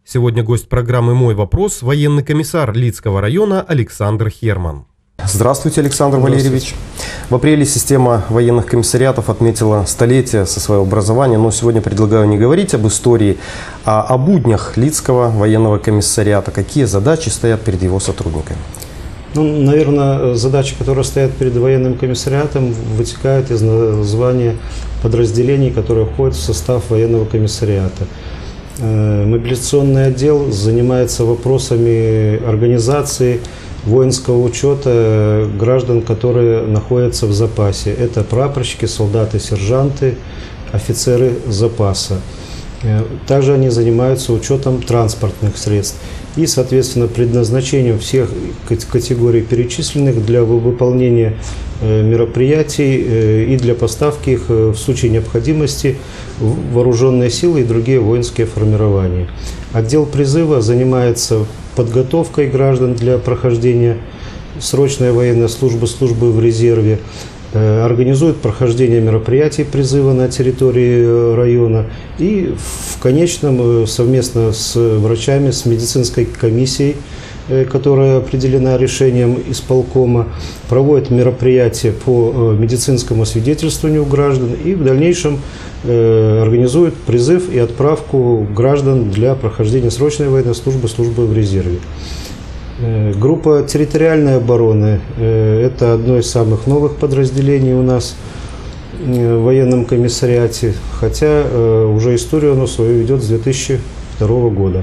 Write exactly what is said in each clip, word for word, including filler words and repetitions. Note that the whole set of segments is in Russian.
Сегодня гость программы «Мой вопрос» – военный комиссар Лидского района Александр Херман. Здравствуйте, Александр Валерьевич. В апреле система военных комиссариатов отметила столетие со своего образования, но сегодня предлагаю не говорить об истории, а о буднях Лидского военного комиссариата. Какие задачи стоят перед его сотрудниками? Ну, наверное, задачи, которые стоят перед военным комиссариатом, вытекают из названия подразделений, которые входят в состав военного комиссариата. Мобилизационный отдел занимается вопросами организации воинского учета граждан, которые находятся в запасе. Это прапорщики, солдаты, сержанты, офицеры запаса. Также они занимаются учетом транспортных средств и, соответственно, предназначением всех категорий перечисленных для выполнения мероприятий и для поставки их в случае необходимости в вооруженные силы и другие воинские формирования. Отдел призыва занимается подготовкой граждан для прохождения срочной военной службы, службы в резерве, организует прохождение мероприятий призыва на территории района и в конечном совместно с врачами, с медицинской комиссией, которая определена решением исполкома, проводит мероприятия по медицинскому освидетельствованию граждан и в дальнейшем организует призыв и отправку граждан для прохождения срочной военной службы, службы в резерве. Группа территориальной обороны – это одно из самых новых подразделений у нас в военном комиссариате, хотя уже историю оно свою ведет с две тысячи второго года.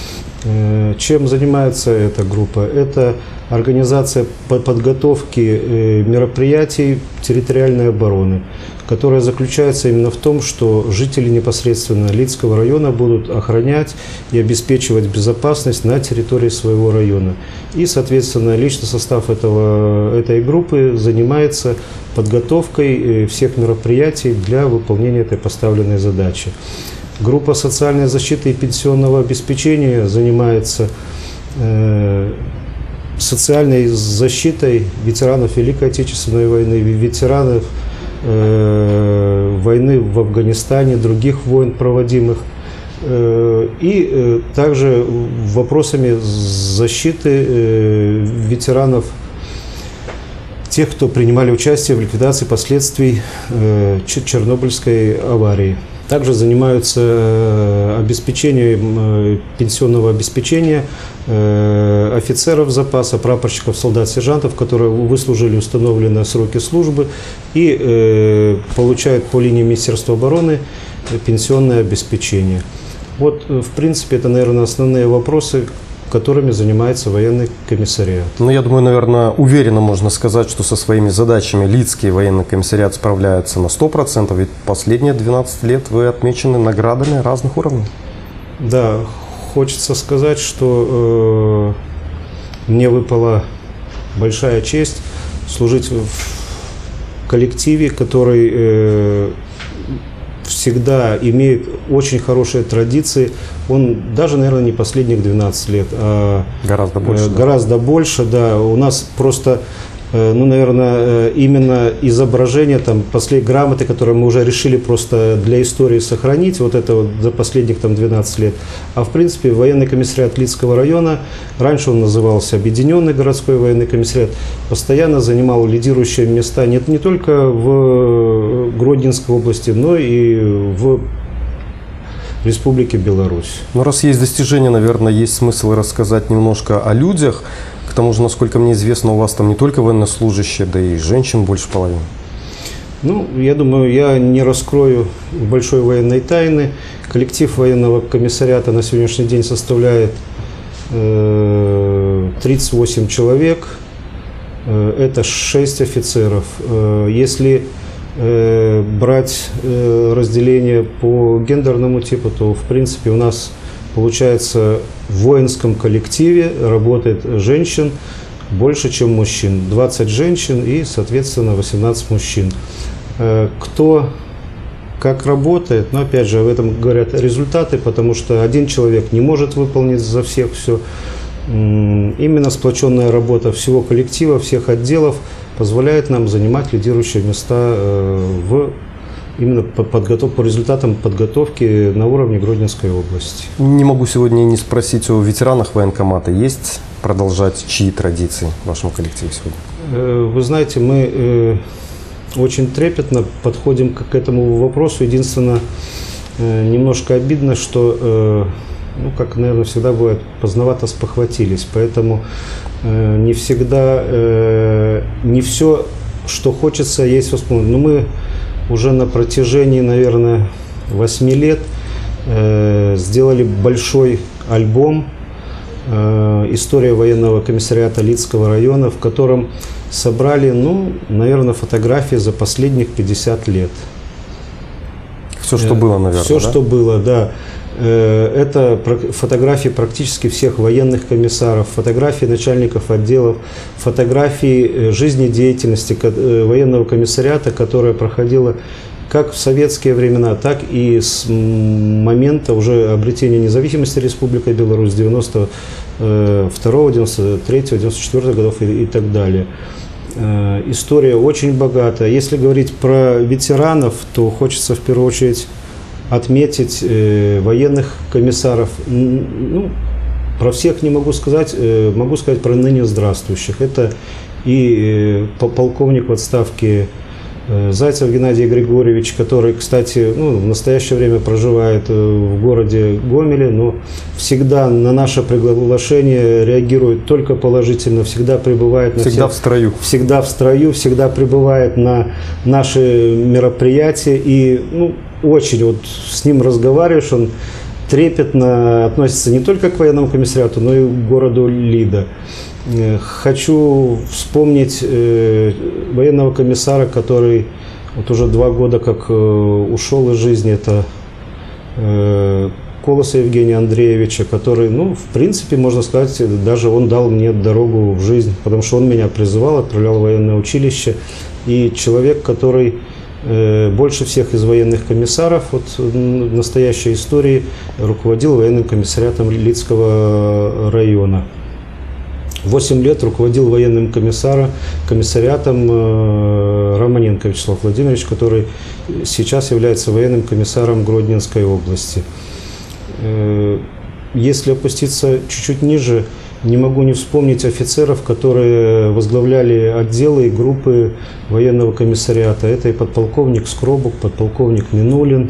Чем занимается эта группа? Это организация подготовки мероприятий территориальной обороны, которая заключается именно в том, что жители непосредственно Лидского района будут охранять и обеспечивать безопасность на территории своего района. И, соответственно, личный состав этого, этой группы занимается подготовкой всех мероприятий для выполнения этой поставленной задачи. Группа социальной защиты и пенсионного обеспечения занимается э, социальной защитой ветеранов Великой Отечественной войны, ветеранов э, войны в Афганистане, других войн проводимых, э, и э, также вопросами защиты э, ветеранов, тех, кто принимали участие в ликвидации последствий э, Чернобыльской аварии. Также занимаются обеспечением пенсионного обеспечения офицеров запаса, прапорщиков, солдат, сержантов, которые выслужили установленные сроки службы и получают по линии Министерства обороны пенсионное обеспечение. Вот, в принципе, это, наверное, основные вопросы, которыми занимается военный комиссариат. Ну, я думаю, наверное, уверенно можно сказать, что со своими задачами Лидский военный комиссариат справляется на сто процентов, ведь последние двенадцать лет вы отмечены наградами разных уровней. Да, хочется сказать, что э, мне выпала большая честь служить в коллективе, который э, всегда имеет очень хорошие традиции. Он даже, наверное, не последних двенадцать лет, а гораздо больше. Гораздо да? больше, да. У нас просто, ну, наверное, именно изображение, там, последние грамоты, которые мы уже решили просто для истории сохранить, вот это вот за последних там двенадцать лет. А в принципе, военный комиссариат Лидского района, раньше он назывался Объединенный городской военный комиссариат, постоянно занимал лидирующие места не, не только в Гродненской области, но и в Республике Беларусь. Ну, раз есть достижения, наверное, есть смысл рассказать немножко о людях. К тому же, насколько мне известно, у вас там не только военнослужащие, да и женщин больше половины. Ну, я думаю, я не раскрою большой военной тайны. Коллектив военного комиссариата на сегодняшний день составляет э, тридцать восемь человек. Э, это шесть офицеров. Э, если э, брать э, разделение по гендерному типу, то, в принципе, у нас получается в воинском коллективе работает женщин больше, чем мужчин. двадцать женщин и, соответственно, восемнадцать мужчин. Кто как работает, но опять же, об этом говорят результаты, потому что один человек не может выполнить за всех все. Именно сплоченная работа всего коллектива, всех отделов позволяет нам занимать лидирующие места в именно по, подготов, по результатам подготовки на уровне Гродненской области. Не могу сегодня не спросить о ветеранах военкомата. Есть продолжать чьи традиции в вашем коллективе сегодня? Вы знаете, мы очень трепетно подходим к этому вопросу. Единственное, немножко обидно, что, ну, как, наверное, всегда бывает, поздновато спохватились. Поэтому не всегда, не все, что хочется, есть вспомнить. Но мы уже на протяжении, наверное, восьми лет сделали большой альбом «История военного комиссариата Лидского района», в котором собрали, ну, наверное, фотографии за последних пятьдесят лет. Все, что было, наверное, Все, да? что было, да. Это фотографии практически всех военных комиссаров, фотографии начальников отделов, фотографии жизнедеятельности военного комиссариата, которая проходила как в советские времена, так и с момента уже обретения независимости Республики Беларусь девяносто второго, девяносто третьего, девяносто четвёртого годов и, и так далее. История очень богатая. Если говорить про ветеранов, то хочется в первую очередь отметить э, военных комиссаров. Ну, про всех не могу сказать, э, могу сказать про ныне здравствующих. Это и э, полковник в отставке э, Зайцев Геннадий Григорьевич, который, кстати, ну, в настоящее время проживает э, в городе Гомеле, но всегда на наше приглашение реагирует только положительно, всегда прибывает на всегда всех, в строю. Всегда в строю, всегда прибывает на наши мероприятия. И, ну, очень вот с ним разговариваешь, он трепетно относится не только к военному комиссариату, но и к городу Лида. Хочу вспомнить э, военного комиссара, который вот уже два года как э, ушел из жизни. Это э, Колоса Евгения Андреевича, который, ну, в принципе, можно сказать, даже он дал мне дорогу в жизнь, потому что он меня призывал, отправлял в военное училище. И человек, который больше всех из военных комиссаров вот, в настоящей истории руководил военным комиссариатом Лидского района. Восемь лет руководил военным комиссаром, комиссариатом Романенко Вячеслав Владимирович, который сейчас является военным комиссаром Гродненской области. Если опуститься чуть-чуть ниже, не могу не вспомнить офицеров, которые возглавляли отделы и группы военного комиссариата. Это и подполковник Скробук, подполковник Минулин,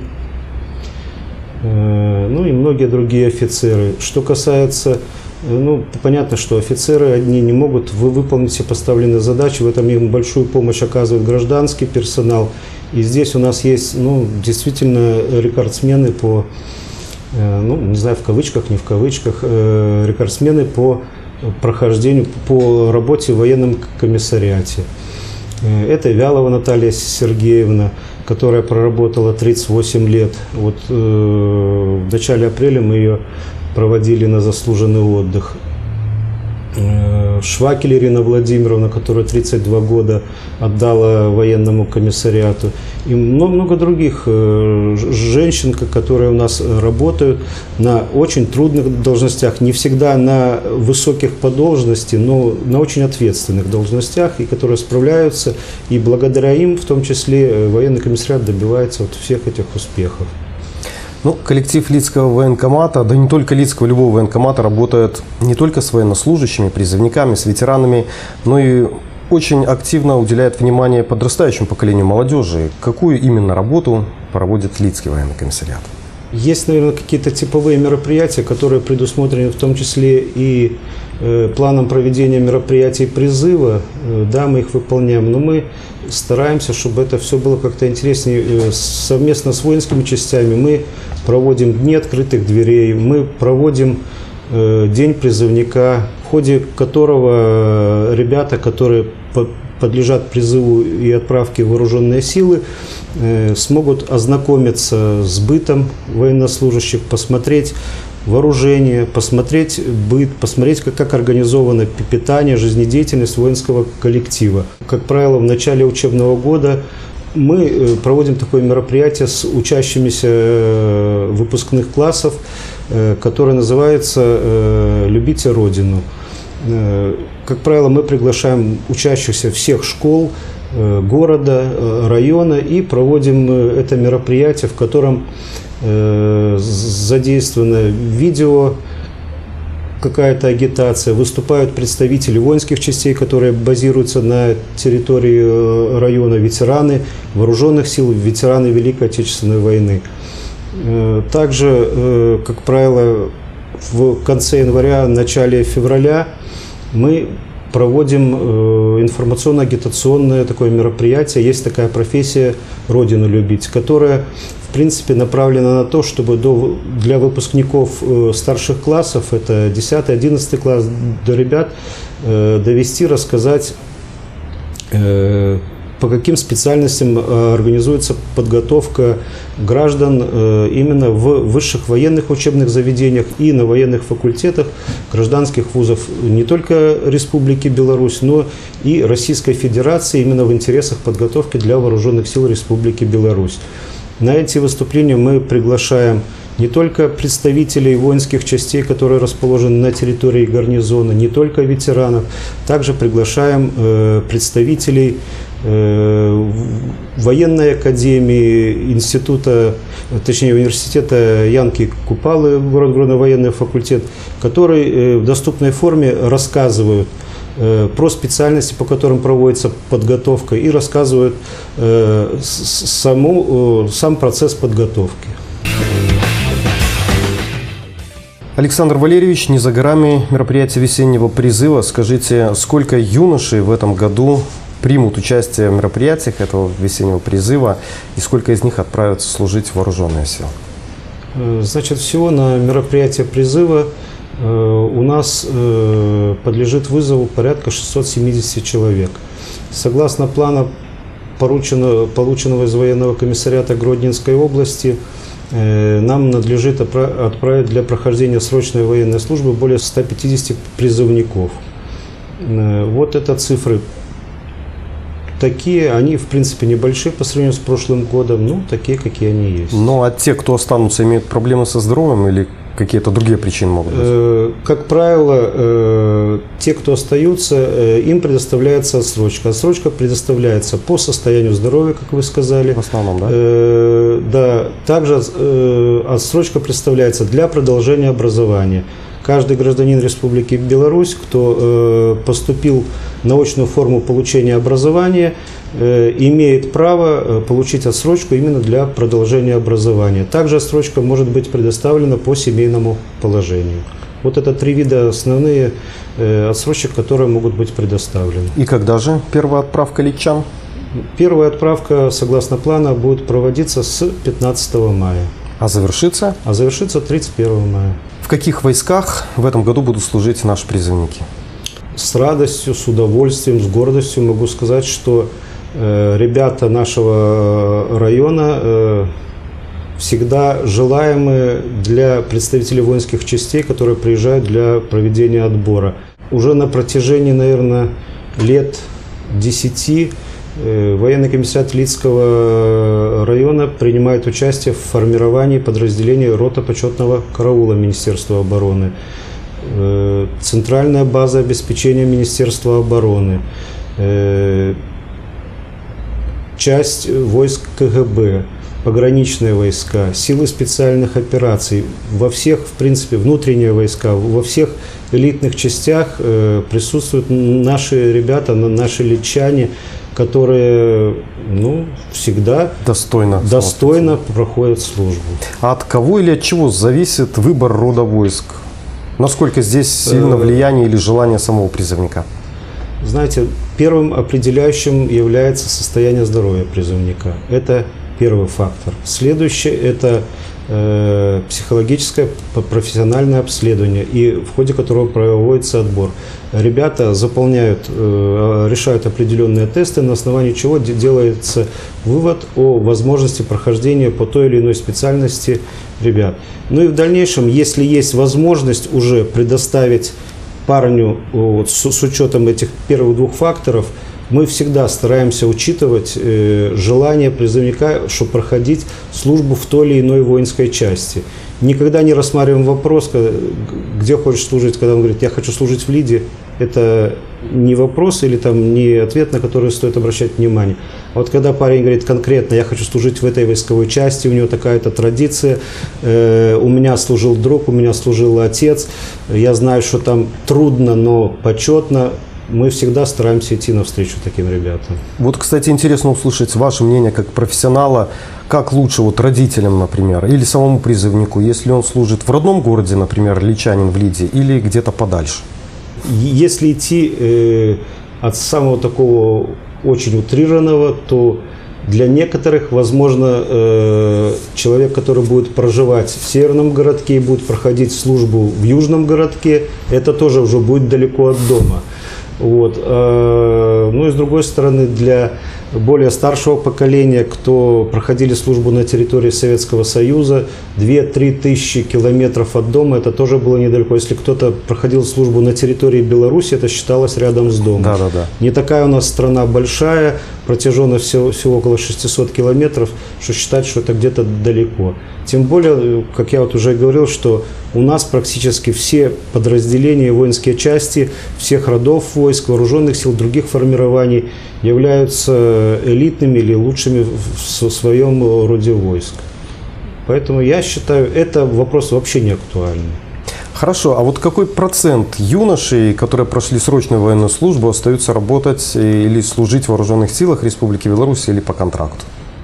ну и многие другие офицеры. Что касается, ну, понятно, что офицеры одни не могут выполнить все поставленные задачи, в этом им большую помощь оказывает гражданский персонал. И здесь у нас есть, ну, действительно рекордсмены по, ну, не знаю, в кавычках, не в кавычках, э, рекордсмены по прохождению, по работе в военном комиссариате. Это Вялова Наталья Сергеевна, которая проработала тридцать восемь лет. Вот э, в начале апреля мы ее проводили на заслуженный отдых. Швакель Ирина Владимировна, которая тридцать два года отдала военному комиссариату. И много других женщин, которые у нас работают на очень трудных должностях. Не всегда на высоких по должности, но на очень ответственных должностях, и которые справляются. И благодаря им, в том числе, военный комиссариат добивается вот всех этих успехов. Ну, коллектив Лидского военкомата, да не только Лидского, любого военкомата, работает не только с военнослужащими, призывниками, с ветеранами, но и очень активно уделяет внимание подрастающему поколению молодежи. Какую именно работу проводит Лидский военный комиссариат? Есть, наверное, какие-то типовые мероприятия, которые предусмотрены в том числе и э, планом проведения мероприятий призыва. Э, да, мы их выполняем, но мы стараемся, чтобы это все было как-то интереснее. Э, совместно с воинскими частями мы проводим дни открытых дверей, мы проводим э, день призывника, в ходе которого ребята, которые по подлежат призыву и отправке в вооруженные силы, э, смогут ознакомиться с бытом военнослужащих, посмотреть вооружение, посмотреть быт, посмотреть, как, как организовано питание, жизнедеятельность воинского коллектива. Как правило, в начале учебного года мы проводим такое мероприятие с учащимися выпускных классов, которое называется «Любите Родину». Как правило, мы приглашаем учащихся всех школ, города, района, и проводим это мероприятие, в котором задействовано видео, какая-то агитация, выступают представители воинских частей, которые базируются на территории района, ветераны вооруженных сил, ветераны Великой Отечественной войны. Также, как правило, в конце января, начале февраля мы проводим информационно-агитационное такое мероприятие. Есть такая профессия «Родину любить», которая, в принципе, направлена на то, чтобы до, для выпускников старших классов, это десятый-одиннадцатый класс, до ребят довести, рассказать, по каким специальностям организуется подготовка граждан именно в высших военных учебных заведениях и на военных факультетах гражданских вузов не только Республики Беларусь, но и Российской Федерации именно в интересах подготовки для вооруженных сил Республики Беларусь. На эти выступления мы приглашаем не только представителей воинских частей, которые расположены на территории гарнизона, не только ветеранов, также приглашаем э, представителей э, военной академии, института, точнее университета Янки Купалы, город-городный военный факультет, которые э, в доступной форме рассказывают э, про специальности, по которым проводится подготовка, и рассказывают э, саму, э, сам процесс подготовки. Александр Валерьевич, не за горами мероприятие весеннего призыва. Скажите, сколько юношей в этом году примут участие в мероприятиях этого весеннего призыва и сколько из них отправятся служить в вооруженные силы? Значит, всего на мероприятие призыва у нас подлежит вызову порядка шестисот семидесяти человек. Согласно плану, порученного, полученного из военного комиссариата Гродненской области, нам надлежит отправить для прохождения срочной военной службы более ста пятидесяти призывников. Вот это цифры такие, они в принципе небольшие по сравнению с прошлым годом, ну такие, какие они есть. Ну а те, кто останутся, имеют проблемы со здоровьем или какие-то другие причины могут быть? Как правило, те, кто остаются, им предоставляется отсрочка. Отсрочка предоставляется по состоянию здоровья, как вы сказали. В основном, да? Да. Также отсрочка представляется для продолжения образования. Каждый гражданин Республики Беларусь, кто поступил на очную форму получения образования, имеет право получить отсрочку именно для продолжения образования. Также отсрочка может быть предоставлена по семейному положению. Вот это три вида основные отсрочек, которые могут быть предоставлены. И когда же первая отправка литчан? Первая отправка, согласно плану, будет проводиться с пятнадцатого мая. А завершится? А завершится тридцать первого мая. В каких войсках в этом году будут служить наши призывники? С радостью, с удовольствием, с гордостью могу сказать, что э, ребята нашего района э, всегда желаемы для представителей воинских частей, которые приезжают для проведения отбора. Уже на протяжении, наверное, лет десяти э, военный комиссариат Лидского района принимает участие в формировании подразделения рота почетного караула Министерства обороны. Центральная база обеспечения Министерства обороны, часть войск КГБ, пограничные войска, силы специальных операций, во всех, в принципе, внутренние войска, во всех элитных частях присутствуют наши ребята, наши литчане, которые, ну, всегда достойно, достойно проходят службу. А от кого или от чего зависит выбор рода войск? Насколько здесь сильно влияние или желание самого призывника? Знаете, первым определяющим является состояние здоровья призывника. Это первый фактор. Следующее – это э, психологическое профессиональное обследование, и в ходе которого проводится отбор. Ребята заполняют, э, решают определенные тесты, на основании чего делается вывод о возможности прохождения по той или иной специальности ребят. Ну и в дальнейшем, если есть возможность уже предоставить парню вот, с, с учетом этих первых двух факторов, мы всегда стараемся учитывать э, желание призывника, чтобы проходить службу в той или иной воинской части. никогда не рассматриваем вопрос, где хочешь служить, когда он говорит, я хочу служить в ЛИДе. Это не вопрос или там не ответ, на который стоит обращать внимание. А вот когда парень говорит конкретно, я хочу служить в этой войсковой части, у него такая-то традиция, э, у меня служил друг, у меня служил отец, я знаю, что там трудно, но почетно, мы всегда стараемся идти навстречу таким ребятам. Вот, кстати, интересно услышать ваше мнение как профессионала, как лучше вот родителям, например, или самому призывнику, если он служит в родном городе, например, личанин в ЛИДе, или где-то подальше? Если идти э, от самого такого очень утрированного, то для некоторых, возможно, э, человек, который будет проживать в северном городке и будет проходить службу в южном городке, это тоже уже будет далеко от дома. Вот. Ну и с другой стороны, для более старшего поколения, кто проходили службу на территории Советского Союза, две-три тысячи километров от дома, это тоже было недалеко. Если кто-то проходил службу на территории Беларуси, это считалось рядом с домом. Да, да, да. Не такая у нас страна большая, протяженность всего, всего около шестисот километров, что считать, что это где-то далеко. Тем более, как я вот уже говорил, что у нас практически все подразделения, воинские части всех родов войск, вооруженных сил, других формирований являются элитными или лучшими в своем роде войск. Поэтому я считаю, это вопрос вообще не актуальный. Хорошо, а вот какой процент юношей, которые прошли срочную военную службу, остаются работать или служить в вооруженных силах Республики Беларусь или по контракту?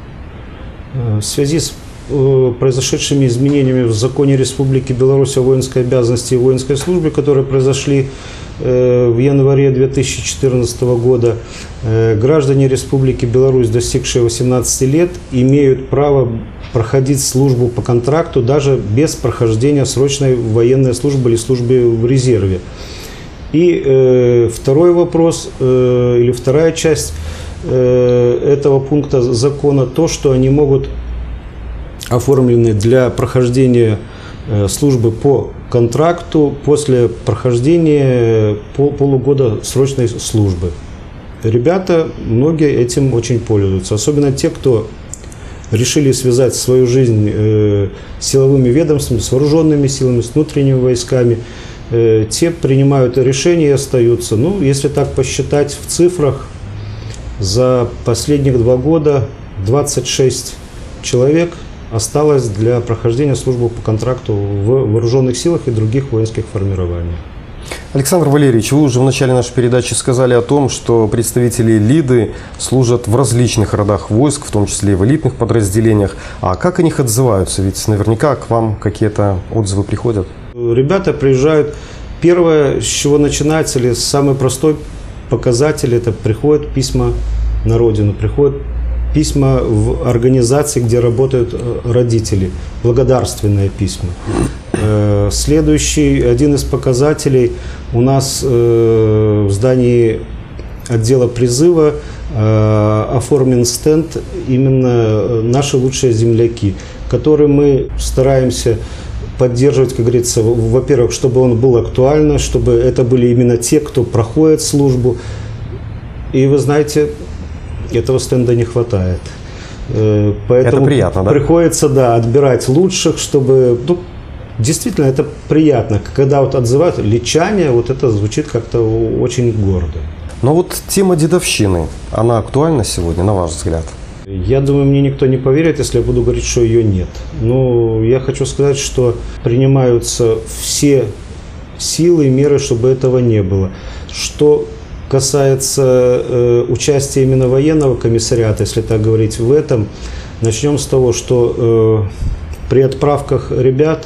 В связи с произошедшими изменениями в законе Республики Беларусь о воинской обязанности и воинской службе, которые произошли в январе две тысячи четырнадцатого года, граждане Республики Беларусь, достигшие восемнадцати лет, имеют право проходить службу по контракту даже без прохождения срочной военной службы или службы в резерве. И э, второй вопрос, э, или вторая часть э, этого пункта закона, то, что они могут оформлены для прохождения э, службы по контракту после прохождения пол, полугода срочной службы. Ребята, многие этим очень пользуются, особенно те, кто решили связать свою жизнь э, с силовыми ведомствами, с вооруженными силами, с внутренними войсками. Э, те принимают решения и остаются. Ну, если так посчитать в цифрах, за последних два года двадцать шесть человек осталось для прохождения службы по контракту в вооруженных силах и других воинских формированиях. Александр Валерьевич, вы уже в начале нашей передачи сказали о том, что представители ЛИДы служат в различных родах войск, в том числе и в элитных подразделениях. А как о них отзываются? Ведь наверняка к вам какие-то отзывы приходят. Ребята приезжают. Первое, с чего начинается, или самый простой показатель, это приходят письма на родину, приходят письма в организации, где работают родители, благодарственные письма. Следующий, один из показателей, у нас в здании отдела призыва оформлен стенд именно «Наши лучшие земляки», который мы стараемся поддерживать, как говорится, во-первых, чтобы он был актуальным, чтобы это были именно те, кто проходит службу. И вы знаете, этого стенда не хватает. Поэтому это приятно, да? Приходится, да, отбирать лучших, чтобы... Ну, действительно, это приятно. Когда вот отзывают личане, вот это звучит как-то очень гордо. Но вот тема дедовщины, она актуальна сегодня, на ваш взгляд? Я думаю, мне никто не поверит, если я буду говорить, что ее нет. Но я хочу сказать, что принимаются все силы и меры, чтобы этого не было. Что касается э, участия именно военного комиссариата, если так говорить, в этом, начнем с того, что э, при отправках ребят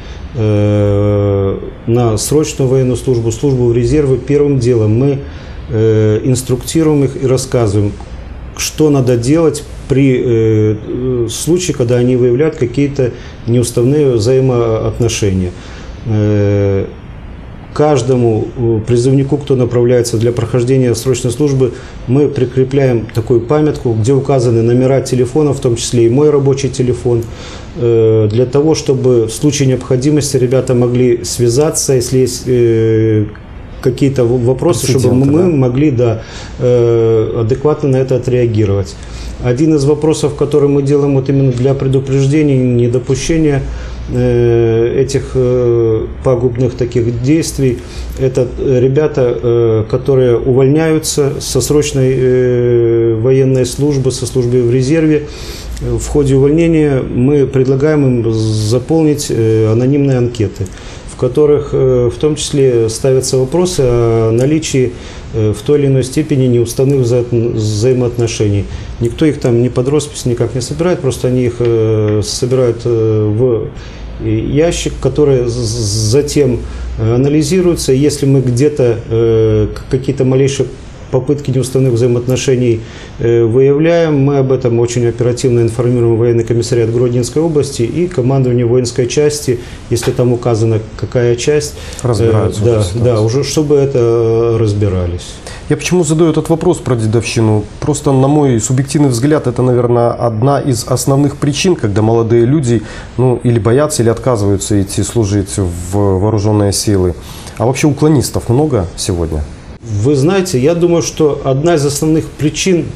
э, на срочную военную службу, службу в резерве, первым делом мы э, инструктируем их и рассказываем, что надо делать при э, случае, когда они выявляют какие-то неуставные взаимоотношения. Э, каждому призывнику, кто направляется для прохождения срочной службы, мы прикрепляем такую памятку, где указаны номера телефона, в том числе и мой рабочий телефон, э, для того, чтобы в случае необходимости ребята могли связаться, если есть э, какие-то вопросы, чтобы мы да? могли да, э, адекватно на это отреагировать. Один из вопросов, который мы делаем вот именно для предупреждения, недопущения этих пагубных таких действий – это ребята, которые увольняются со срочной военной службы, со службы в резерве. В ходе увольнения мы предлагаем им заполнить анонимные анкеты, в которых в том числе ставятся вопросы о наличии в той или иной степени неуставных вза взаимоотношений. Никто их там ни под роспись никак не собирает, просто они их собирают в ящик, который затем анализируется. Если мы где-то какие-то малейшие попытки неуставных взаимоотношений выявляем, мы об этом очень оперативно информируем военный комиссариат Гродненской области и командование воинской части, если там указана какая часть, разбираются. Да, да, уже чтобы это разбирались. Я почему задаю этот вопрос про дедовщину? Просто, на мой субъективный взгляд, это, наверное, одна из основных причин, когда молодые люди, ну, или боятся, или отказываются идти служить в вооруженные силы. А вообще уклонистов много сегодня? Вы знаете, я думаю, что одна из основных причин,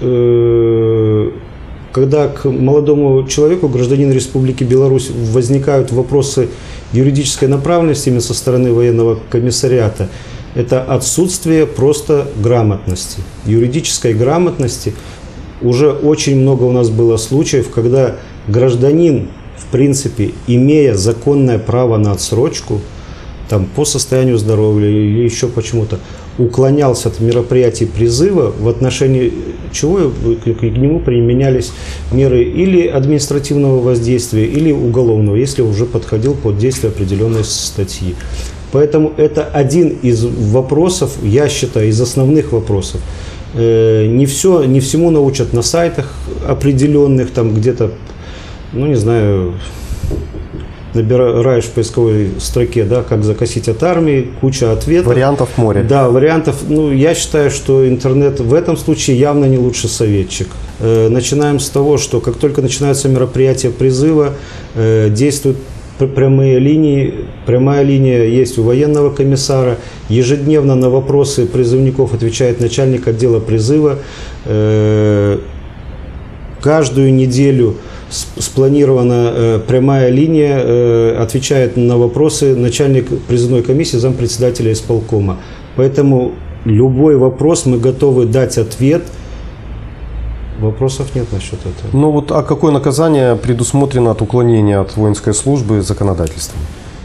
э, когда к молодому человеку, гражданину Республики Беларусь, возникают вопросы юридической направленности именно со стороны военного комиссариата, это отсутствие просто грамотности, юридической грамотности. Уже очень много у нас было случаев, когда гражданин, в принципе, имея законное право на отсрочку, там, по состоянию здоровья или еще почему-то, уклонялся от мероприятий призыва, в отношении чего к нему применялись меры или административного воздействия, или уголовного, если уже подходил под действие определенной статьи. Поэтому это один из вопросов, я считаю, из основных вопросов. Не все, не всему научат на сайтах определенных, там где-то, ну не знаю, набираешь в поисковой строке, да, как закосить от армии, куча ответов. Вариантов море. Да, вариантов. Ну, я считаю, что интернет в этом случае явно не лучший советчик. Э, начинаем с того, что как только начинаются мероприятия призыва, э, действуют прямые линии. Прямая линия есть у военного комиссара. Ежедневно на вопросы призывников отвечает начальник отдела призыва. Э, каждую неделю спланирована э, прямая линия, э, отвечает на вопросы начальник призывной комиссии, зампредседателя исполкома. Поэтому любой вопрос мы готовы дать ответ. Вопросов нет насчет этого. Ну вот, а какое наказание предусмотрено от уклонения от воинской службы законодательством?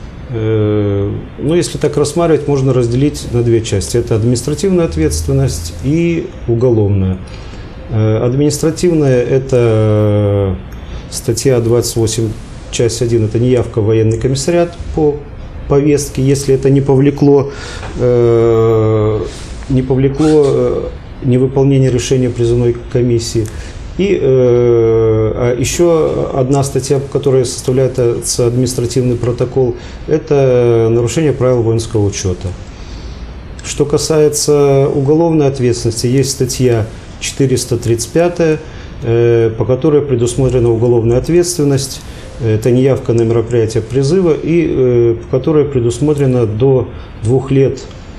Э, ну, если так рассматривать, можно разделить на две части. Это административная ответственность и уголовная. Э, административная – это статья двадцать восемь, часть один, это неявка в военный комиссариат по повестке, если это не повлекло, э, не повлекло э, невыполнение решения призывной комиссии. И э, еще одна статья, которая составляется административный протокол, это нарушение правил воинского учета. Что касается уголовной ответственности, есть статья четыреста тридцать пять, по которой предусмотрена уголовная ответственность, это неявка на мероприятие призыва, и по которой предусмотрено до двух лет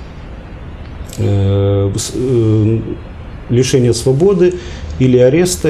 лишения свободы или ареста,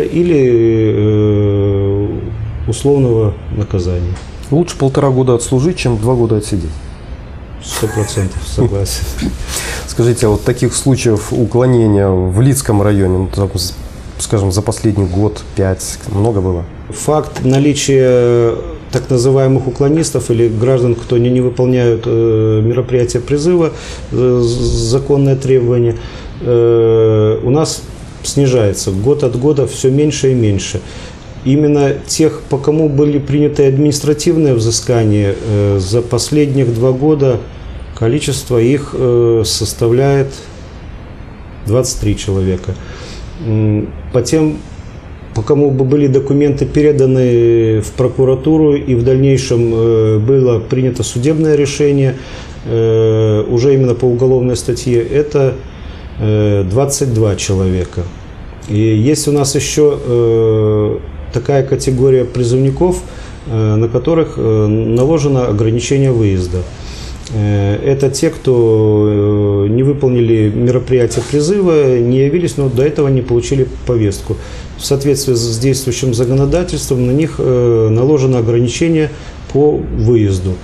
или условного наказания. Лучше полтора года отслужить, чем два года отсидеть. Сто процентов согласен. Скажите, а вот таких случаев уклонения в Лидском районе, ну, скажем, за последний год, пять, много было? Факт наличия так называемых уклонистов или граждан, кто не, не выполняют э, мероприятия призыва, э, законные требования, э, у нас снижается. Год от года все меньше и меньше. Именно тех, по кому были приняты административные взыскания, э, за последних два года количество их э, составляет двадцать три человека. По тем, по кому бы были документы переданы в прокуратуру и в дальнейшем э, было принято судебное решение, э, уже именно по уголовной статье, это э, двадцать два человека. И есть у нас еще э, такая категория призывников, э, на которых э, наложено ограничение выезда. Это те, кто не выполнили мероприятие призыва, не явились, но до этого не получили повестку. В соответствии с действующим законодательством на них наложено ограничение по выезду.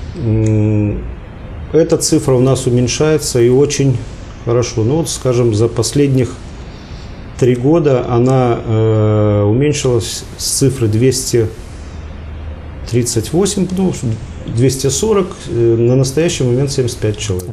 Эта цифра у нас уменьшается и очень хорошо. Ну вот, скажем, за последних три года она э, уменьшилась с цифры двести тридцать восемь, ну, двести сорок, э, на настоящий момент семьдесят пять человек.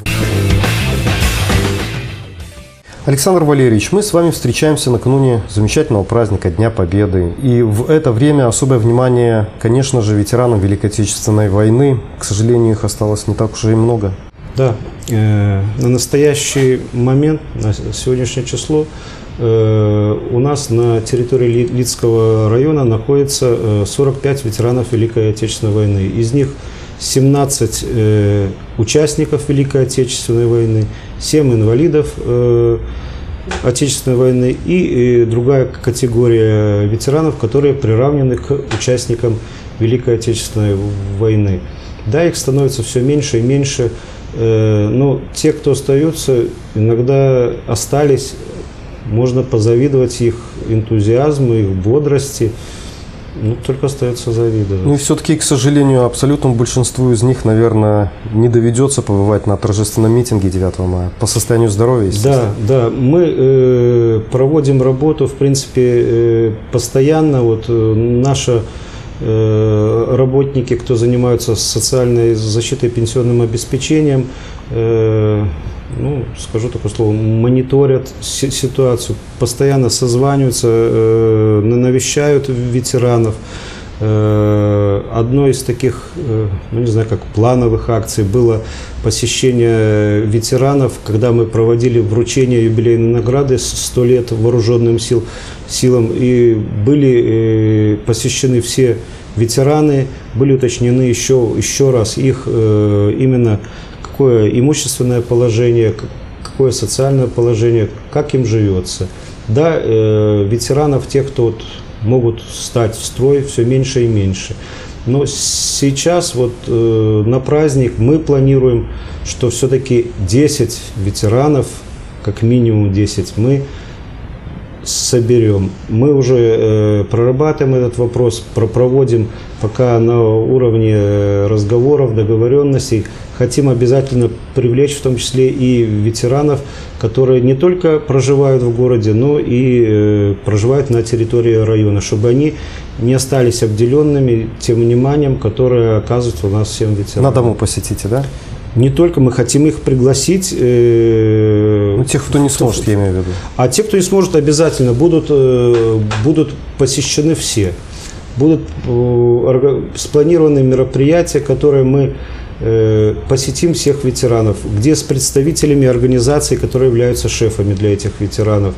Александр Валерьевич, мы с вами встречаемся накануне замечательного праздника Дня Победы. И в это время особое внимание, конечно же, ветеранам Великой Отечественной войны. К сожалению, их осталось не так уж и много. Да, э, на настоящий момент, на сегодняшнее число, э, у нас на территории Лидского района находится э, сорок пять ветеранов Великой Отечественной войны. Из них семнадцать э, участников Великой Отечественной войны, семь инвалидов э, Отечественной войны и э, другая категория ветеранов, которые приравнены к участникам Великой Отечественной войны. Да, их становится все меньше и меньше, э, но те, кто остаются, иногда остались, можно позавидовать их энтузиазму, их бодрости. Ну, только остается завидовать. Ну и все-таки, к сожалению, абсолютному большинству из них, наверное, не доведется побывать на торжественном митинге девятого мая по состоянию здоровья, естественно. Да, да. Мы э, проводим работу, в принципе, э, постоянно. Вот э, наши э, работники, кто занимаются социальной защитой, пенсионным обеспечением, э, ну, скажу такое слово, мониторят ситуацию, постоянно созваниваются, э, навещают ветеранов. Э, одной из таких, э, ну не знаю, как плановых акций было посещение ветеранов, когда мы проводили вручение юбилейной награды сто лет вооруженным сил, силам, и были э, посещены все ветераны, были уточнены еще, еще раз их э, именно какое имущественное положение, какое социальное положение, как им живется. Да, э, ветеранов, тех, кто вот могут встать в строй, все меньше и меньше. Но сейчас вот э, на праздник мы планируем, что все-таки десять ветеранов, как минимум десять, мы соберем. Мы уже э, прорабатываем этот вопрос, проводим пока на уровне разговоров, договоренностей. Хотим обязательно привлечь в том числе и ветеранов, которые не только проживают в городе, но и э, проживают на территории района, чтобы они не остались обделенными тем вниманием, которое оказывается у нас всем ветеранам. На дому посетите, да? Не только, мы хотим их пригласить. Э, ну, тех, кто не сможет, я имею в виду. А те, кто не сможет, обязательно будут, э, будут посещены все. Будут э, спланированы мероприятия, которые мы э, посетим всех ветеранов, где с представителями организаций, которые являются шефами для этих ветеранов.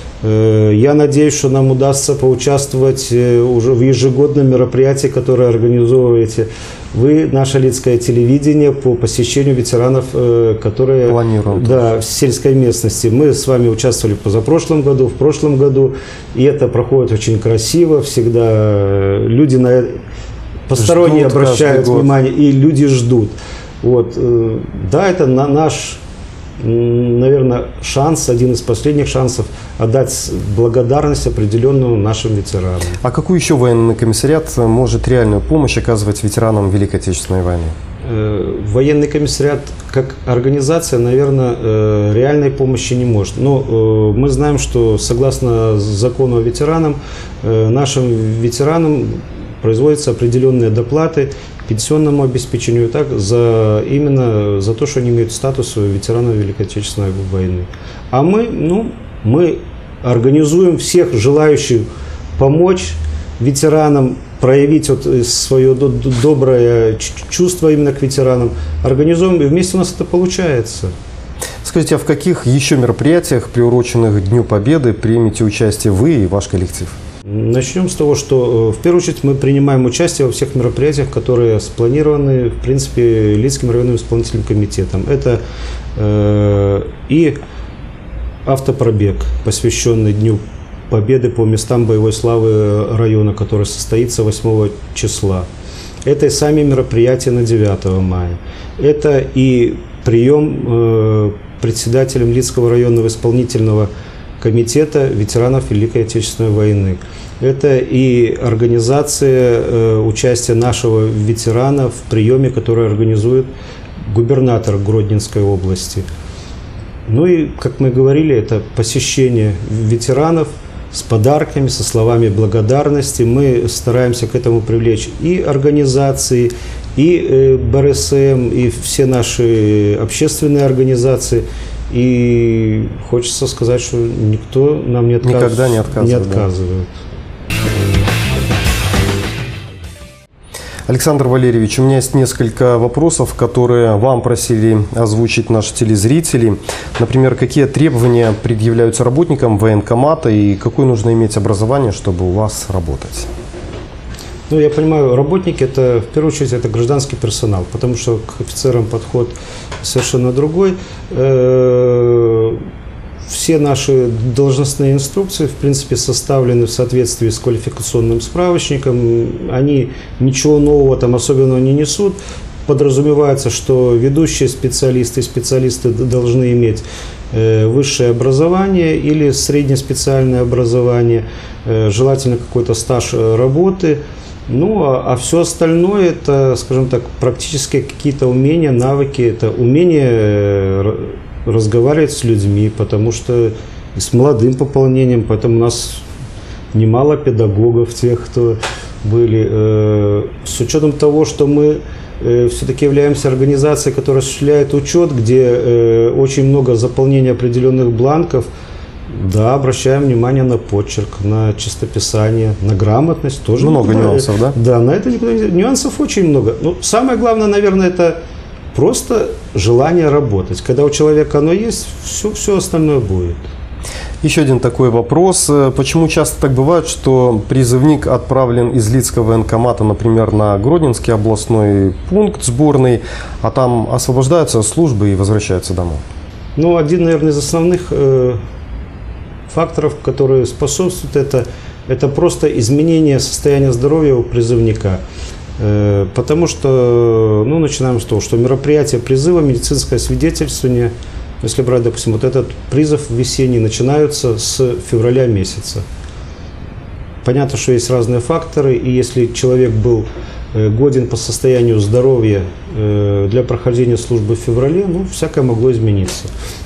Э, я надеюсь, что нам удастся поучаствовать э, уже в ежегодном мероприятии, которое организовываете вы, наше Лидское телевидение, по посещению ветеранов, э, которые планируем, да, в сельской местности. Мы с вами участвовали в позапрошлом году, в прошлом году, и это проходит очень красиво. Всегда люди на посторонние ждут, обращают внимание, и люди ждут. Вот. Да, это на наш, наверное, шанс, один из последних шансов отдать благодарность определенную нашим ветеранам. А какую еще военный комиссариат может реальную помощь оказывать ветеранам Великой Отечественной войны? Военный комиссариат как организация, наверное, реальной помощи не может. Но мы знаем, что согласно закону о ветеранам, нашим ветеранам производятся определенные доплаты пенсионному обеспечению, так, за, именно за то, что они имеют статус ветеранов Великой Отечественной войны. А мы, ну, мы организуем всех желающих помочь ветеранам, проявить вот свое доброе чувство именно к ветеранам. Организуем, и вместе у нас это получается. Скажите, а в каких еще мероприятиях, приуроченных к Дню Победы, примете участие вы и ваш коллектив? Начнем с того, что в первую очередь мы принимаем участие во всех мероприятиях, которые спланированы, в принципе, Лидским районным исполнительным комитетом. Это э, и автопробег, посвященный Дню Победы по местам боевой славы района, который состоится восьмого числа. Это и сами мероприятия на девятое мая. Это и прием э, председателем Лидского районного исполнительного Комитета ветеранов Великой Отечественной войны. Это и организация э, участия нашего ветерана в приеме, который организует губернатор Гродненской области. Ну и, как мы говорили, это посещение ветеранов с подарками, со словами благодарности. Мы стараемся к этому привлечь и организации, и бэ эр эс эм, и все наши общественные организации. И хочется сказать, что никто нам не отказывает. Никогда не отказывает. Не отказывает. Да. Александр Валерьевич, у меня есть несколько вопросов, которые вам просили озвучить наши телезрители. Например, какие требования предъявляются работникам военкомата и какое нужно иметь образование, чтобы у вас работать? Ну, я понимаю, работники, это в первую очередь, это гражданский персонал, потому что к офицерам подход совершенно другой. Все наши должностные инструкции, в принципе, составлены в соответствии с квалификационным справочником. Они ничего нового там особенного не несут. Подразумевается, что ведущие специалисты и специалисты должны иметь высшее образование или среднеспециальное образование, желательно какой-то стаж работы. Ну, а, а все остальное, это, скажем так, практически какие-то умения, навыки, это умение разговаривать с людьми, потому что и с молодым пополнением, поэтому у нас немало педагогов, тех, кто были. Э, с учетом того, что мы э, все-таки являемся организацией, которая осуществляет учет, где э, очень много заполнения определенных бланков, да, обращаем внимание на почерк, на чистописание, на грамотность. Тоже много никуда, нюансов, да? Да, на это никуда не... Нюансов очень много. Ну, самое главное, наверное, это просто желание работать. Когда у человека оно есть, все, все остальное будет. Еще один такой вопрос. Почему часто так бывает, что призывник отправлен из Лидского военкомата, например, на Гродненский областной пункт сборный, а там освобождаются от службы и возвращаются домой? Ну, один, наверное, из основных э, факторов, которые способствуют, это, это просто изменение состояния здоровья у призывника. Э, потому что, ну, начинаем с того, что мероприятие призыва, медицинское свидетельствование, если брать, допустим, вот этот призыв весенний, начинаются с февраля месяца. Понятно, что есть разные факторы, и если человек был э, годен по состоянию здоровья э, для прохождения службы в феврале, ну, всякое могло измениться.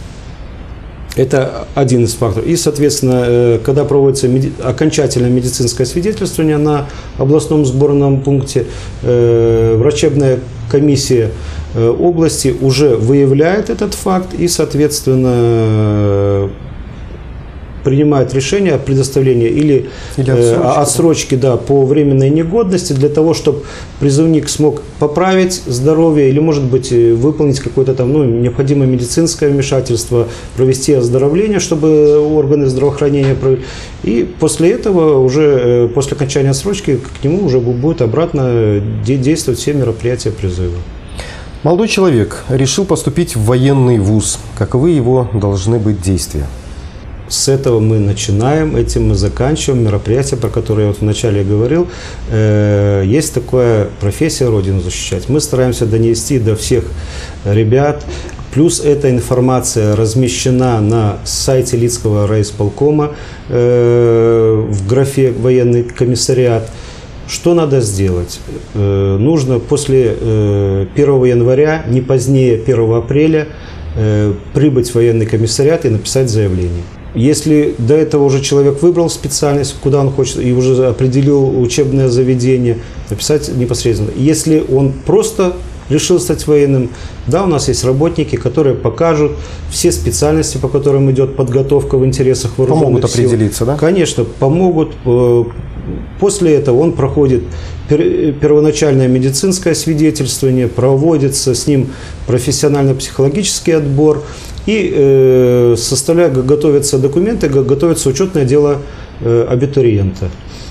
Это один из факторов. И, соответственно, когда проводится меди... окончательное медицинское свидетельствование на областном сборном пункте, э, врачебная комиссия э, области уже выявляет этот факт и, соответственно, э, принимает решение о предоставлении или, или отсрочки, э, отсрочки да, по временной негодности для того, чтобы призывник смог поправить здоровье или, может быть, выполнить какое-то там, ну, необходимое медицинское вмешательство, провести оздоровление, чтобы органы здравоохранения провели. И после этого, уже после окончания отсрочки, к нему уже будет обратно действовать все мероприятия призыва. Молодой человек решил поступить в военный вуз. Каковы его должны быть действия? С этого мы начинаем, этим мы заканчиваем. Мероприятие, про которое я вот вначале говорил, э, есть такая профессия Родину защищать. Мы стараемся донести до всех ребят. Плюс эта информация размещена на сайте Лидского райисполкома э, в графе «Военный комиссариат». Что надо сделать? Э, нужно после э, первого января, не позднее первого апреля, э, прибыть в военный комиссариат и написать заявление. Если до этого уже человек выбрал специальность, куда он хочет, и уже определил учебное заведение, написать непосредственно. Если он просто решил стать военным, да, у нас есть работники, которые покажут все специальности, по которым идет подготовка в интересах вооруженных помогут сил. Определиться, да? Конечно, помогут. После этого он проходит первоначальное медицинское свидетельствование, проводится с ним профессионально-психологический отбор, и э, составляют, готовятся документы, готовится учетное дело э, абитуриента.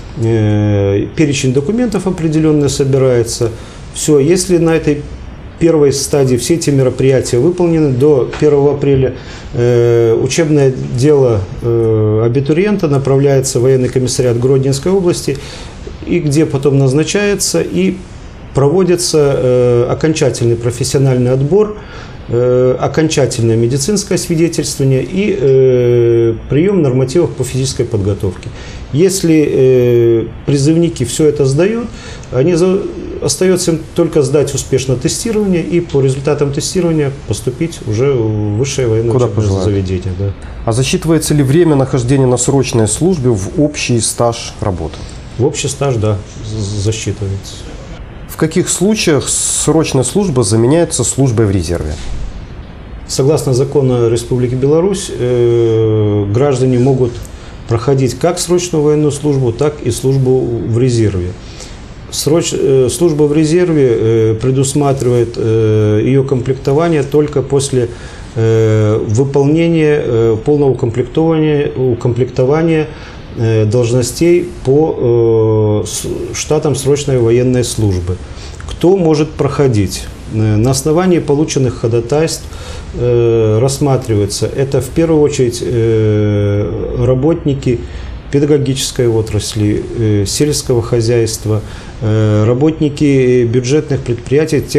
Э, перечень документов определенный собирается. Все, если на этой первой стадии все эти мероприятия выполнены, до первого апреля э, учебное дело э, абитуриента направляется в военный комиссариат Гродненской области, и где потом назначается и проводится э, окончательный профессиональный отбор э, окончательное медицинское свидетельствование и э, прием нормативов по физической подготовке. Если э, призывники все это сдают, они за... остается им только сдать успешно тестирование и по результатам тестирования поступить уже в высшее военное учебное заведение. Да. А засчитывается ли время нахождения на срочной службе в общий стаж работы? В общий стаж, да, засчитывается. В каких случаях срочная служба заменяется службой в резерве? Согласно закону Республики Беларусь, э, граждане могут проходить как срочную военную службу, так и службу в резерве. Сроч, э, служба в резерве э, предусматривает э, ее комплектование только после э, выполнения э, полного укомплектования, укомплектования э, должностей по э, штатам срочной военной службы. Кто может проходить? Э, на основании полученных ходатайств э, рассматривается это в первую очередь э, работники педагогической отрасли, э, сельского хозяйства, э, работники бюджетных предприятий, те,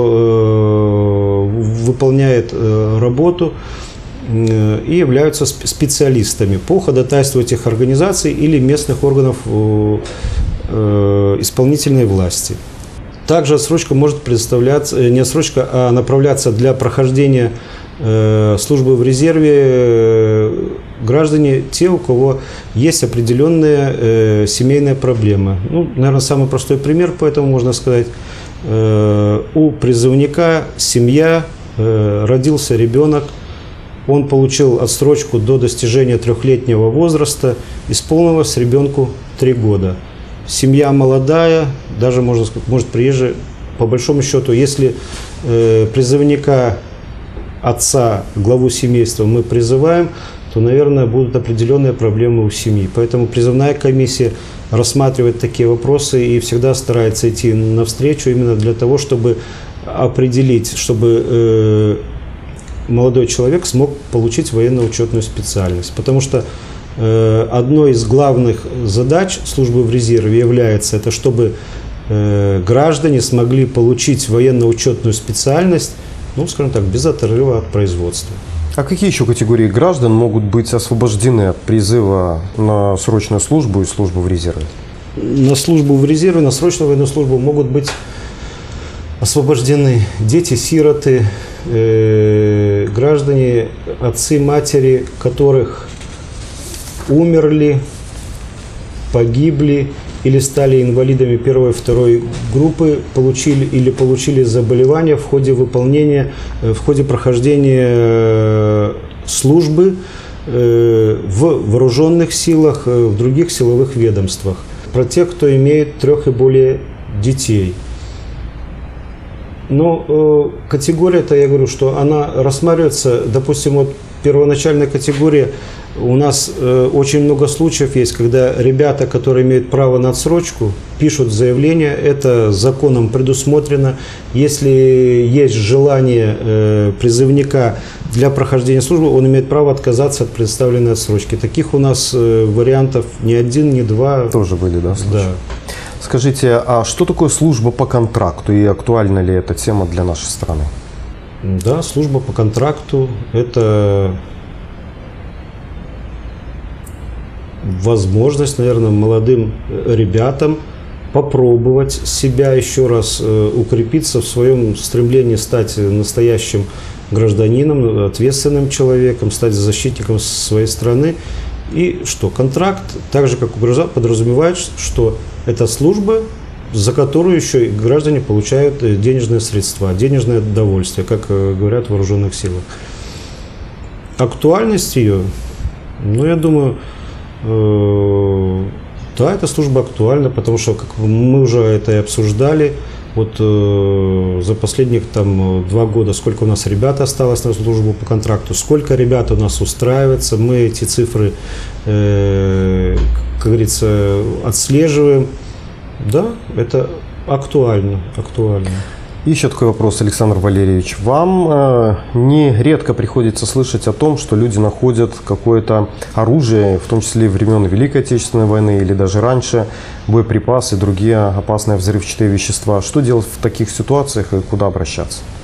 кто э, выполняет э, работу э, и являются специалистами по ходатайству этих организаций или местных органов э, э, исполнительной власти. Также отсрочка может предоставляться, не отсрочка, а направляться для прохождения э, службы в резерве э, граждане, те, у кого есть определенная э, семейная проблема. Ну, наверное, самый простой пример, поэтому можно сказать, э, у призывника семья, э, родился ребенок, он получил отсрочку до достижения трехлетнего возраста, исполнилось ребенку три года. Семья молодая, даже можно сказать, может приезжая, по большому счету, если э, призывника, отца, главу семейства мы призываем, то, наверное, будут определенные проблемы у семьи. Поэтому призывная комиссия рассматривает такие вопросы и всегда старается идти навстречу именно для того, чтобы определить, чтобы э, молодой человек смог получить военно-учетную специальность. Потому что э, одной из главных задач службы в резерве является это, чтобы э, граждане смогли получить военно-учетную специальность, ну, скажем так, без отрыва от производства. А какие еще категории граждан могут быть освобождены от призыва на срочную службу и службу в резерве? На службу в резерве, на срочную военную службу могут быть освобождены дети-сироты, э, граждане, отцы, матери, которых умерли, погибли или стали инвалидами первой и второй группы, получили или получили заболевания в ходе выполнения, в ходе прохождения службы в вооруженных силах, в других силовых ведомствах. Про тех, кто имеет трех и более детей. Но э, категория-то, я говорю, что она рассматривается, допустим, вот первоначальная категория, у нас э, очень много случаев есть, когда ребята, которые имеют право на отсрочку, пишут заявление, это законом предусмотрено. Если есть желание э, призывника для прохождения службы, он имеет право отказаться от предоставленной отсрочки. Таких у нас э, вариантов ни один, ни два. Тоже были, да, случаи? Да. Скажите, а что такое служба по контракту и актуальна ли эта тема для нашей страны? Да, служба по контракту – это возможность, наверное, молодым ребятам попробовать себя еще раз укрепиться в своем стремлении стать настоящим гражданином, ответственным человеком, стать защитником своей страны. И что контракт, так же как у граждан, подразумевает, что это служба, за которую еще и граждане получают денежные средства, денежное довольствие, как говорят в вооруженных силах. Актуальность ее, ну, я думаю, э, да, эта служба актуальна, потому что, как мы уже это и обсуждали, вот э, за последних там два года, сколько у нас ребят осталось на службу по контракту, сколько ребят у нас устраивается, мы эти цифры, э, как говорится, отслеживаем. Да, это актуально, актуально. Еще такой вопрос, Александр Валерьевич. Вам э, нередко приходится слышать о том, что люди находят какое-то оружие, в том числе времен Великой Отечественной войны или даже раньше, боеприпасы и другие опасные взрывчатые вещества. Что делать в таких ситуациях и куда обращаться?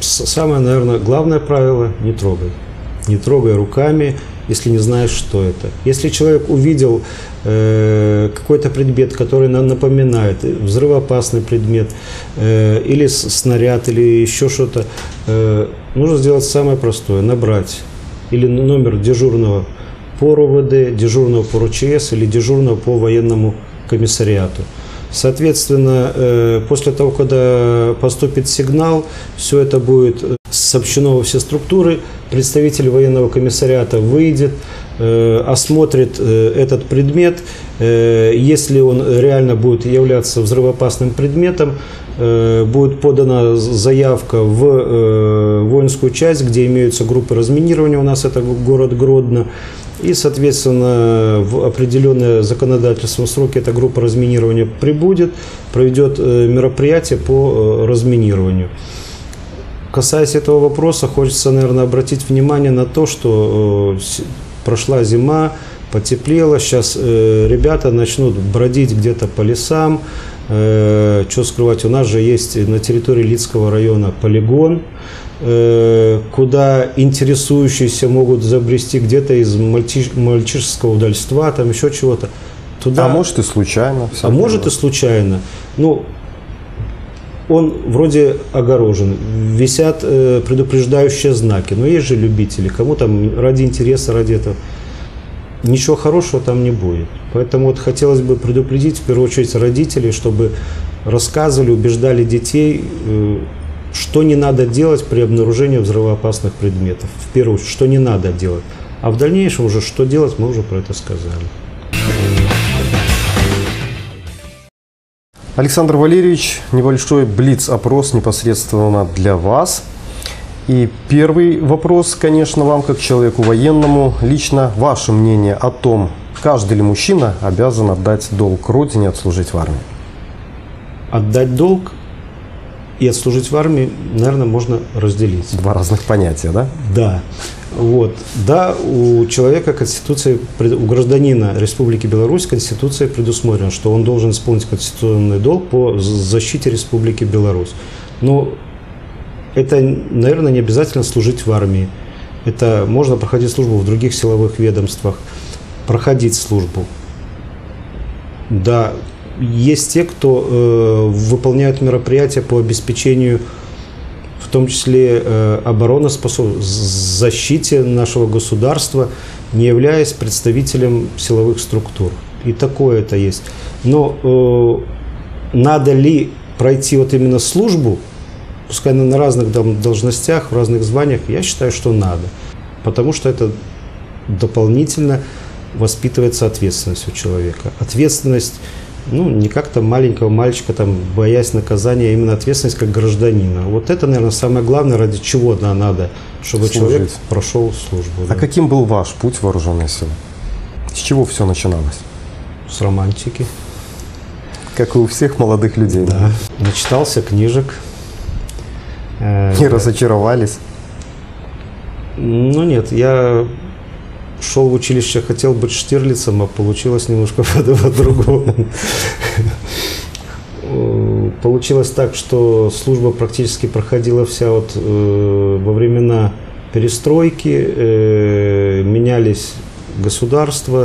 Самое, наверное, главное правило – не трогай. Не трогай руками, если не знаешь, что это. Если человек увидел э, какой-то предмет, который нам напоминает, взрывоопасный предмет, э, или снаряд, или еще что-то, э, нужно сделать самое простое – набрать или номер дежурного по РОВД, дежурного по РОЧС или дежурного по военному комиссариату. Соответственно, после того, когда поступит сигнал, все это будет сообщено во все структуры, представитель военного комиссариата выйдет, осмотрит этот предмет. Если он реально будет являться взрывоопасным предметом, будет подана заявка в воинскую часть, где имеются группы разминирования, у нас это город Гродно. И, соответственно, в определенные законодательством сроки эта группа разминирования прибудет, проведет мероприятие по разминированию. Касаясь этого вопроса, хочется, наверное, обратить внимание на то, что прошла зима, потеплело, сейчас ребята начнут бродить где-то по лесам. Что скрывать, у нас же есть на территории Лидского района полигон, куда интересующиеся могут забрести где-то из мальчиш... мальчишеского удальства, там еще чего-то. Туда... А может и случайно. А может и случайно. Ну, он вроде огорожен, висят э, предупреждающие знаки, но есть же любители, кому там ради интереса, ради этого. Ничего хорошего там не будет. Поэтому вот хотелось бы предупредить, в первую очередь, родителей, чтобы рассказывали, убеждали детей, э, что не надо делать при обнаружении взрывоопасных предметов. В первую очередь, что не надо делать. А в дальнейшем уже что делать, мы уже про это сказали. Александр Валерьевич, небольшой блиц-опрос непосредственно для вас. И первый вопрос, конечно, вам, как человеку военному, лично ваше мнение о том, каждый ли мужчина обязан отдать долг родине, отслужить в армии? Отдать долг и отслужить в армии, наверное, можно разделить. Два разных понятия, да? Да. Вот. Да, у человека Конституция, у гражданина Республики Беларусь Конституция предусмотрена, что он должен исполнить конституционный долг по защите Республики Беларусь. Но это, наверное, не обязательно служить в армии. Это можно проходить службу в других силовых ведомствах, проходить службу. Да, есть те, кто э, выполняют мероприятия по обеспечению, в том числе э, обороноспособности, защите нашего государства, не являясь представителем силовых структур. И такое это есть. Но э, надо ли пройти вот именно службу, пускай на разных должностях, в разных званиях, я считаю, что надо. Потому что это дополнительно воспитывается ответственность у человека. Ответственность, ну, не как-то маленького мальчика, там, боясь наказания, а именно ответственность как гражданина. Вот это, наверное, самое главное, ради чего надо, чтобы Служить. Человек прошел службу. А да. каким был ваш путь в вооруженные силы? С чего все начиналось? С романтики. Как и у всех молодых людей. Да. Начитался книжек. Не разочаровались? Ну нет, я шел в училище, хотел быть Штирлицем, а получилось немножко по-другому. Получилось так, что служба практически проходила вся вот во времена перестройки, менялись государства.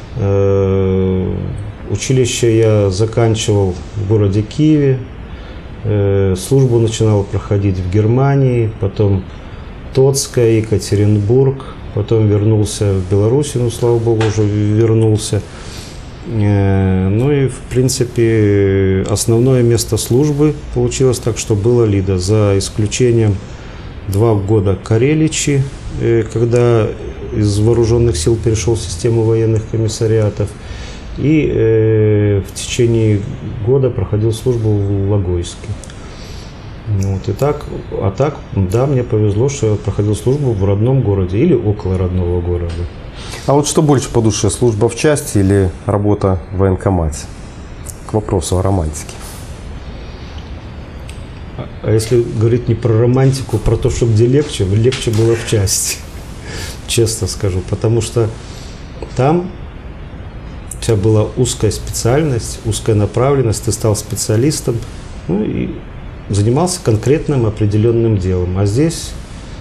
Училище я заканчивал в городе Киеве. Службу начинал проходить в Германии, потом Тоцкая, Екатеринбург, потом вернулся в Беларусь, ну, слава богу, уже вернулся. Ну и, в принципе, основное место службы получилось так, что было Лида, за исключением два года Кареличи, когда из вооруженных сил перешел в систему военных комиссариатов, и э, в течение года проходил службу в Логойске. Вот, и так, а так, да, мне повезло, что я проходил службу в родном городе или около родного города. А вот что больше по душе, служба в части или работа в военкомате? К вопросу о романтике. А, а если говорить не про романтику, про то, что где легче, легче было в части, честно скажу, потому что там у тебя была узкая специальность, узкая направленность, ты стал специалистом, ну и занимался конкретным определенным делом. А здесь,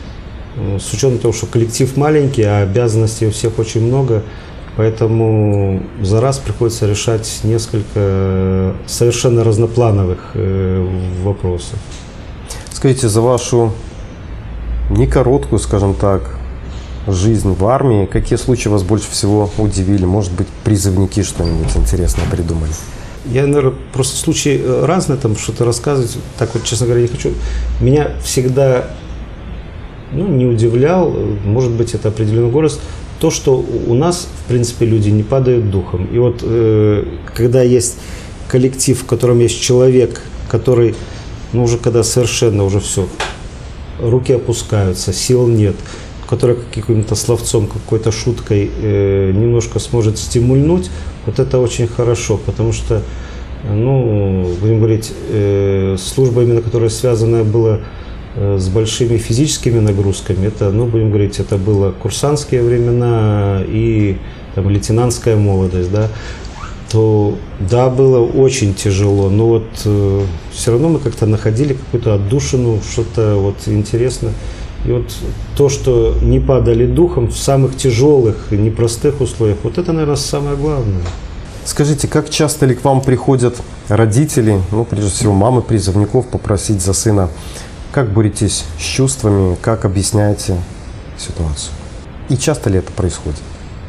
с учетом того, что коллектив маленький, а обязанностей у всех очень много, поэтому за раз приходится решать несколько совершенно разноплановых вопросов. Скажите, за вашу не короткую, скажем так, жизнь в армии, какие случаи вас больше всего удивили? Может быть, призывники что-нибудь интересное придумали? Я, наверное, просто случаи разные, там что-то рассказывать, так вот, честно говоря, не хочу. Меня всегда, ну, не удивлял, может быть, это определенный голос, то, что у нас, в принципе, люди не падают духом. И вот, э, когда есть коллектив, в котором есть человек, который, ну, уже когда совершенно уже все, руки опускаются, сил нет, который каким-то словцом, какой-то шуткой э, немножко сможет стимульнуть, вот это очень хорошо, потому что, ну, будем говорить, э, служба, именно которая связана была э, с большими физическими нагрузками, это, ну, будем говорить, это было курсантские времена и там, лейтенантская молодость, да, то, да, было очень тяжело, но вот э, все равно мы как-то находили какую-то отдушину, что-то вот интересное. И вот то, что не падали духом в самых тяжелых и непростых условиях, вот это, наверное, самое главное. Скажите, как часто ли к вам приходят родители, ну, прежде всего, мамы призывников, попросить за сына? Как боретесь с чувствами, как объясняете ситуацию? И часто ли это происходит?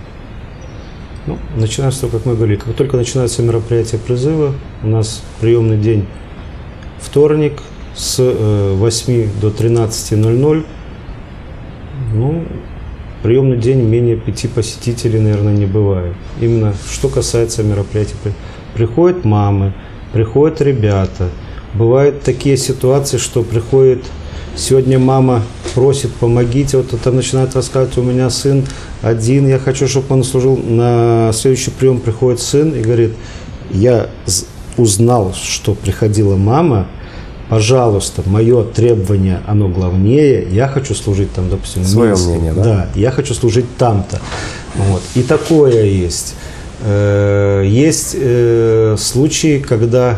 Ну, начинаем с того, как мы говорили, как только начинается мероприятие призыва, у нас приемный день вторник с восьми до тринадцати ноль-ноль. Ну, приемный день менее пяти посетителей, наверное, не бывает. Именно что касается мероприятий. Приходят мамы, приходят ребята. Бывают такие ситуации, что приходит, сегодня мама просит, помогите, вот там начинает рассказывать, у меня сын один, я хочу, чтобы он служил. На следующий прием приходит сын и говорит, я узнал, что приходила мама, пожалуйста, мое требование, оно главнее, я хочу служить там, допустим, свое мнение, да? Да, я хочу служить там-то. Вот. И такое есть. Есть случаи, когда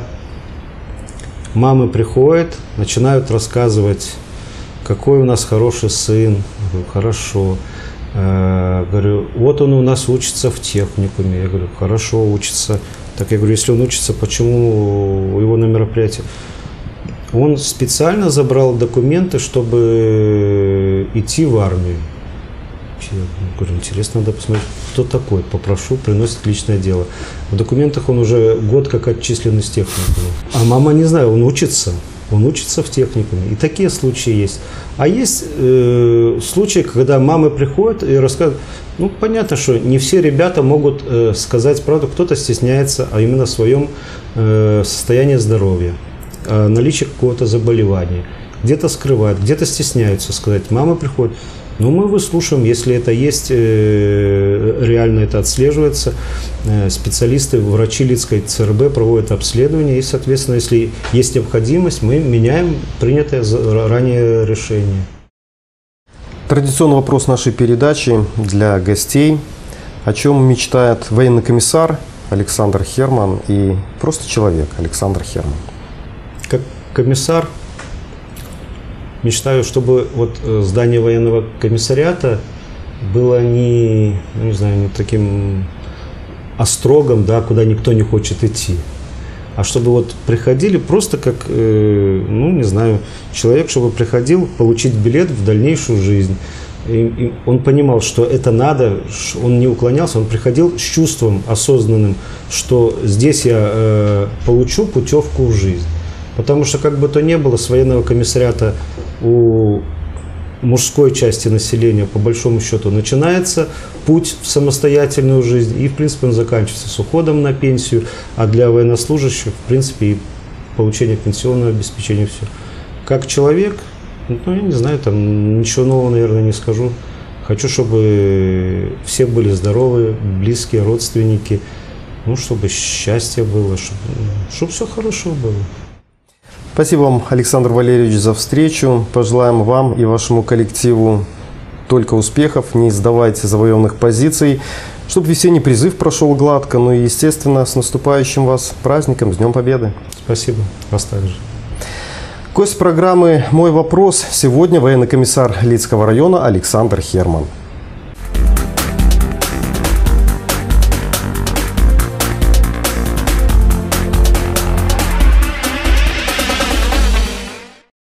мамы приходят, начинают рассказывать, какой у нас хороший сын. Говорю, хорошо. Говорю, вот он у нас учится в техникуме. Я говорю, хорошо, учится. Так я говорю, если он учится, почему его на мероприятии? Он специально забрал документы, чтобы идти в армию. Я говорю, интересно, надо посмотреть, кто такой. Попрошу, приносит личное дело. В документах он уже год как отчислен из техникума. А мама, не знаю, он учится. Он учится в техникуме. И такие случаи есть. А есть э, случаи, когда мамы приходят и рассказывают. Ну, понятно, что не все ребята могут э, сказать правду. Кто-то стесняется, а именно в своем э, состоянии здоровья. Наличие какого-то заболевания. Где-то скрывают, где-то стесняются сказать. Мама приходит, ну мы выслушаем, если это есть, реально это отслеживается. Специалисты, врачи Лидской ЦРБ проводят обследование, и, соответственно, если есть необходимость, мы меняем принятое ранее решение. Традиционный вопрос нашей передачи для гостей. О чем мечтает военный комиссар Александр Херман и просто человек Александр Херман? Как комиссар мечтаю, чтобы вот здание военного комиссариата было не, ну, не знаю, не таким острогом, да, куда никто не хочет идти, а чтобы вот приходили просто как, э, ну, не знаю, человек, чтобы приходил получить билет в дальнейшую жизнь. И, и он понимал, что это надо, он не уклонялся, он приходил с чувством осознанным, что здесь я э, получу путевку в жизнь. Потому что, как бы то ни было, с военного комиссариата у мужской части населения, по большому счету, начинается путь в самостоятельную жизнь, и, в принципе, он заканчивается с уходом на пенсию, а для военнослужащих, в принципе, и получение пенсионного обеспечения, все. Как человек, ну, я не знаю, там ничего нового, наверное, не скажу. Хочу, чтобы все были здоровы, близкие, родственники, ну, чтобы счастье было, чтобы, чтобы все хорошо было. Спасибо вам, Александр Валерьевич, за встречу. Пожелаем вам и вашему коллективу только успехов, не сдавайте завоеванных позиций, чтобы весенний призыв прошел гладко, ну и, естественно, с наступающим вас праздником, с Днем Победы. Спасибо, вас также. Гость программы «Мой вопрос» сегодня военный комиссар Лидского района Александр Херман.